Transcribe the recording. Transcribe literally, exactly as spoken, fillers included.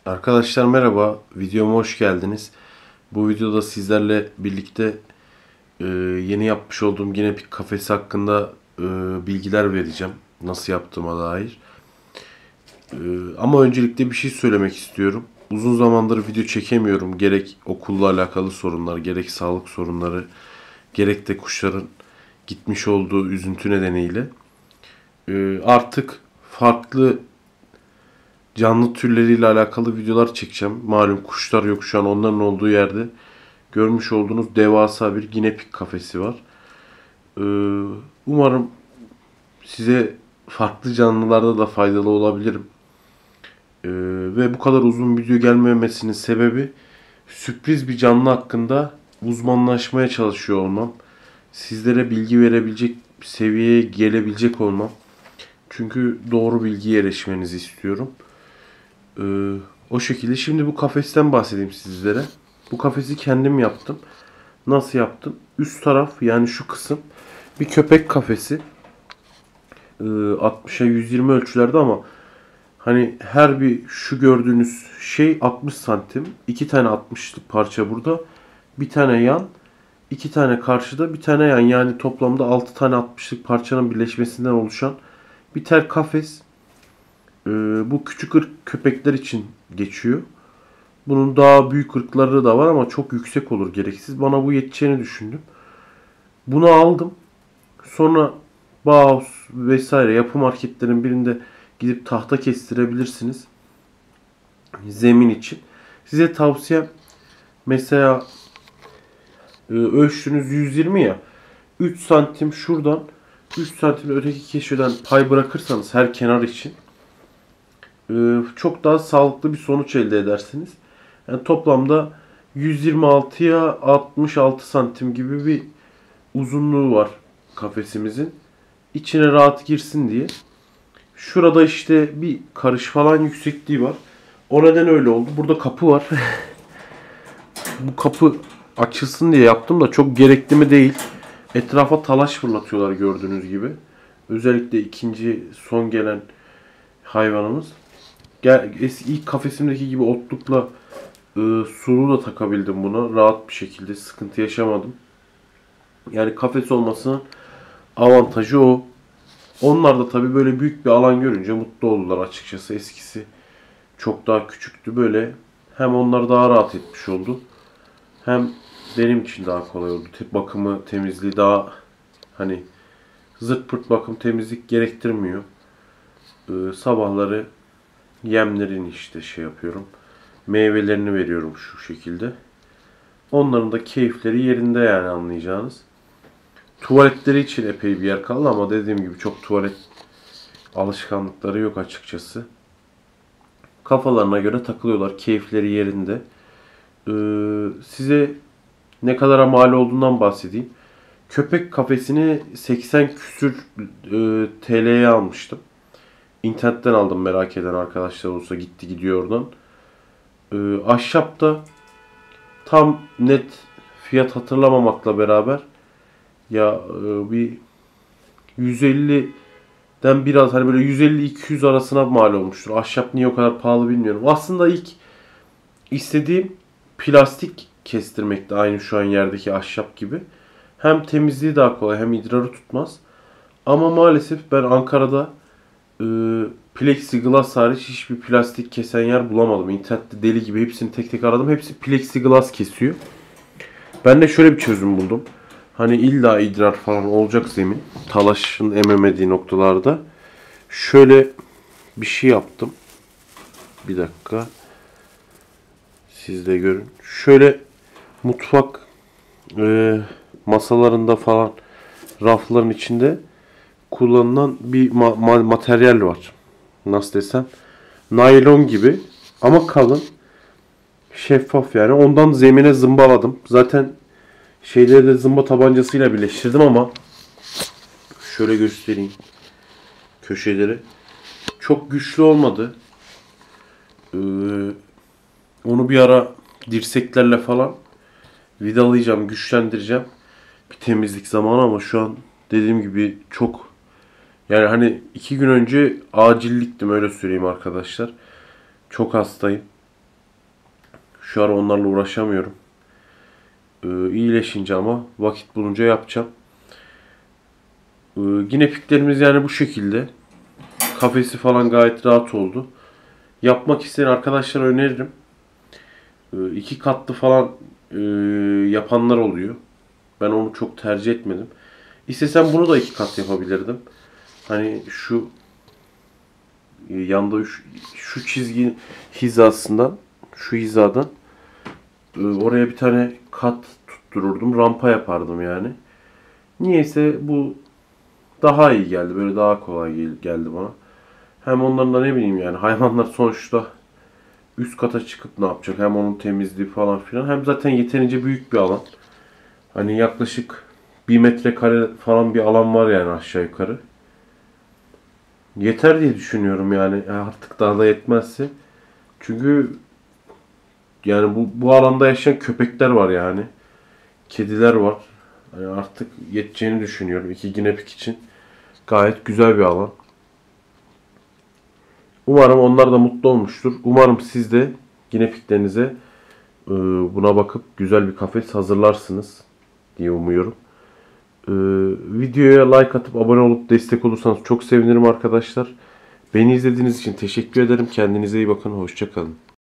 Arkadaşlar merhaba, videoma hoş geldiniz. Bu videoda sizlerle birlikte e, yeni yapmış olduğum Ginepik kafesi hakkında e, bilgiler vereceğim. Nasıl yaptığıma dair. E, ama öncelikle bir şey söylemek istiyorum. Uzun zamandır video çekemiyorum. Gerek okulla alakalı sorunlar, gerek sağlık sorunları, gerek de kuşların gitmiş olduğu üzüntü nedeniyle. E, artık farklı canlı türleriyle alakalı videolar çekeceğim. Malum kuşlar yok şu an, onların olduğu yerde görmüş olduğunuz devasa bir ginepik kafesi var. Ee, umarım size farklı canlılarda da faydalı olabilirim. Ee, ve bu kadar uzun video gelmemesinin sebebi sürpriz bir canlı hakkında uzmanlaşmaya çalışıyor olmam. Sizlere bilgi verebilecek seviyeye gelebilecek olmam. Çünkü doğru bilgiye erişmenizi istiyorum. Ee, o şekilde. Şimdi bu kafesten bahsedeyim sizlere. Bu kafesi kendim yaptım. Nasıl yaptım? Üst taraf, yani şu kısım bir köpek kafesi. Ee, altmışa yüz yirmi ölçülerde ama hani her bir şu gördüğünüz şey altmış santim. İki tane altmışlık parça burada. Bir tane yan. İki tane karşıda. Bir tane yan. Yani toplamda altı tane altmışlık parçanın birleşmesinden oluşan bir tel kafes. Ee, bu küçük ırk köpekler için geçiyor. Bunun daha büyük ırkları da var ama çok yüksek olur gereksiz. Bana bu yeteceğini düşündüm. Bunu aldım. Sonra Bauhaus vesaire yapı marketlerin birinde gidip tahta kestirebilirsiniz. Zemin için. Size tavsiyem, mesela e, ölçtüğünüz yüz yirmi ya. üç santim şuradan, üç santim öteki köşeden pay bırakırsanız her kenar için e, çok daha sağlıklı bir sonuç elde edersiniz. Yani toplamda yüz yirmi altıya altmış altı santim gibi bir uzunluğu var kafesimizin. İçine rahat girsin diye. Şurada işte bir karış falan yüksekliği var. O neden öyle oldu. Burada kapı var. Bu kapı açılsın diye yaptım da çok gerekli mi değil. Etrafa talaş fırlatıyorlar gördüğünüz gibi. Özellikle ikinci son gelen hayvanımız. Gel, ilk kafesimdeki gibi otlukla e, suluğu da takabildim buna. Rahat bir şekilde, sıkıntı yaşamadım. Yani kafes olmasının avantajı o. Onlar da tabii böyle büyük bir alan görünce mutlu oldular açıkçası. Eskisi çok daha küçüktü. Böyle hem onlar daha rahat etmiş oldu. Hem benim için daha kolay oldu. Bakımı, temizliği daha hani zırt pırt bakım, temizlik gerektirmiyor. Ee, sabahları yemlerini işte şey yapıyorum. Meyvelerini veriyorum şu şekilde. Onların da keyifleri yerinde, yani anlayacağınız. Tuvaletleri için epey bir yer kaldı ama dediğim gibi çok tuvalet alışkanlıkları yok açıkçası. Kafalarına göre takılıyorlar. Keyifleri yerinde. Ee, size ne kadar mal olduğundan bahsedeyim. Köpek kafesini seksen küsür e, T L'ye almıştım. İnternetten aldım, merak eden arkadaşlar olsa gitti gidiyor oradan. Ee, ahşap da tam net fiyat hatırlamamakla beraber ya e, bir yüz elliden biraz, hani böyle yüz elli iki yüz arasına mal olmuştur. Ahşap niye o kadar pahalı bilmiyorum. Aslında ilk istediğim plastik kestirmekti, aynı şu an yerdeki ahşap gibi. Hem temizliği daha kolay hem idrarı tutmaz. Ama maalesef ben Ankara'da e, plexiglass hariç hiçbir plastik kesen yer bulamadım. İnternette deli gibi hepsini tek tek aradım. Hepsi plexiglass kesiyor. Ben de şöyle bir çözüm buldum. Hani illa idrar falan olacak zemin, talaşın ememediği noktalarda şöyle bir şey yaptım. Bir dakika. Siz de görün. Şöyle mutfak e, masalarında falan, rafların içinde kullanılan bir ma- ma- materyal var. Nasıl desem, naylon gibi ama kalın, şeffaf yani. Ondan zemine zımbaladım. Zaten şeyleri de zımba tabancasıyla birleştirdim ama şöyle göstereyim köşeleri. Çok güçlü olmadı. Ee, onu bir ara dirseklerle falan vidalayacağım, güçlendireceğim. Bir temizlik zamanı ama şu an dediğim gibi çok, yani hani iki gün önce acilliktim, öyle söyleyeyim arkadaşlar. Çok hastayım. Şu ara onlarla uğraşamıyorum. Ee, iyileşince ama vakit bulunca yapacağım. Ee, yine piklerimiz yani bu şekilde. Kafesi falan gayet rahat oldu. Yapmak isteyen arkadaşlara öneririm. Ee, iki katlı falan e, yapanlar oluyor. Ben onu çok tercih etmedim. İstesem bunu da iki kat yapabilirdim. Hani şu e, yanda şu, şu çizgi hizasından, şu hizadan e, oraya bir tane kat tuttururdum. Rampa yapardım yani. Niyeyse bu daha iyi geldi. Böyle daha kolay gel- geldi bana. Hem onların da ne bileyim yani hayvanlar sonuçta üst kata çıkıp ne yapacak? Hem onun temizliği falan filan. Hem zaten yeterince büyük bir alan. Hani yaklaşık bir metrekare falan bir alan var yani aşağı yukarı. Yeter diye düşünüyorum yani. E, artık daha da yetmezse. Çünkü yani bu, bu alanda yaşayan köpekler var yani. Kediler var. Yani artık yeteceğini düşünüyorum. İki ginepik için. Gayet güzel bir alan. Umarım onlar da mutlu olmuştur. Umarım siz de ginepiklerinize e, buna bakıp güzel bir kafes hazırlarsınız diye umuyorum. Ee, videoya like atıp abone olup destek olursanız çok sevinirim arkadaşlar. Beni izlediğiniz için teşekkür ederim. Kendinize iyi bakın. Hoşça kalın.